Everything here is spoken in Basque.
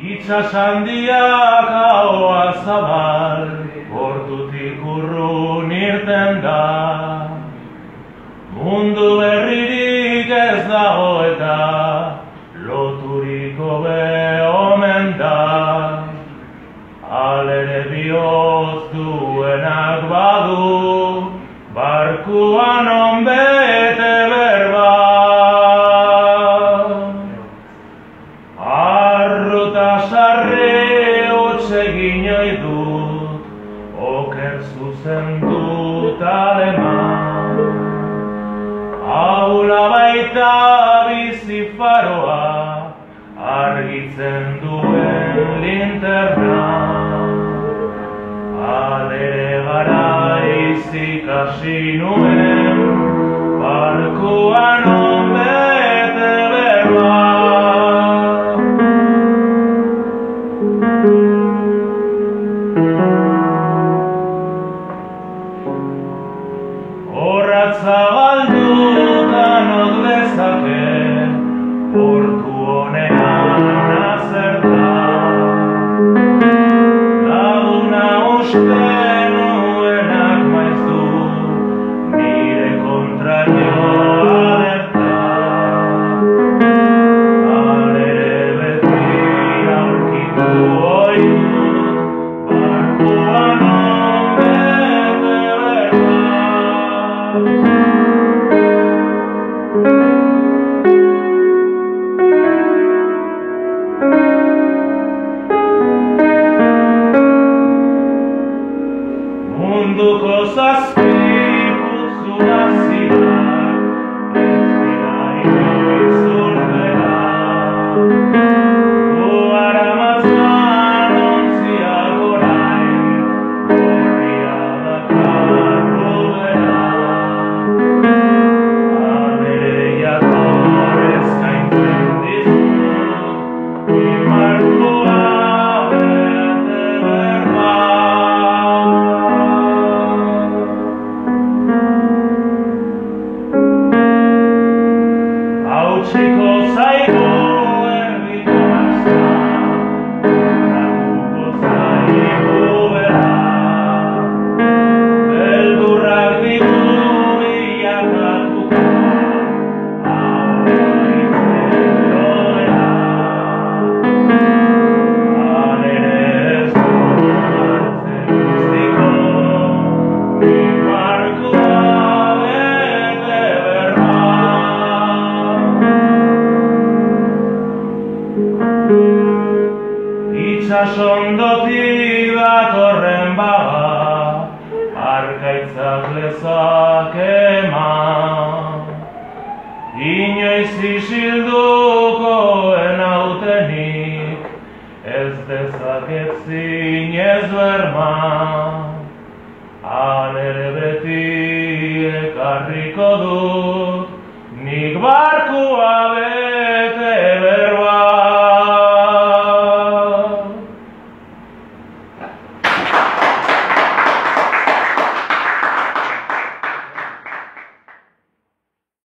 Itsas handiak ahoa zabal, portutik urrun irten da. Mundu berririk ez dago eta loturiko be omen da. Halere bihotz duenak badu, barkuan onbete berba. Arruta sarre hotsegin ohi dut, oker zuzen dut aleman. Aula baita bizi faroa, argitzen duen linterna. Halere garaiz ikasi nuen, barkuan onbete berba. Horratz zabaldutan ot dezake, portu honean azerta. Laguna uste nuenak maiz du, nire kontrario alerta. Halere beti aurkitu ohi dut, barkuan onbete berba. Munduko zazpi putzu haziak, ez dira inoiz urdera. Guaramatzan ontziak orain, gorria dakar rubera. Halere jator eskaintzen dizut, imartua bete berba. Hautsiko zaigu erditu mazta, horratuko zaigu bera. Beldurrak ditu bilakatuko, aurra izten doera. Halere ez dut hartzen uztiko, ni barkua bete berba. Itsasondotik datorren baga, arkaitzak lezake eman. Inoiz isilduko enautenik, ez dezaket zinez berman. Halere beti ekarriko dut, nik